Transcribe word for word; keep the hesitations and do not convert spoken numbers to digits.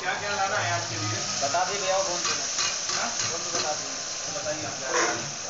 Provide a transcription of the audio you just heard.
क्या क्या लाना है आज के लिए? बता दी भैया, वो बोल देना। हाँ? वो भी बता दी। तो बताइए आप क्या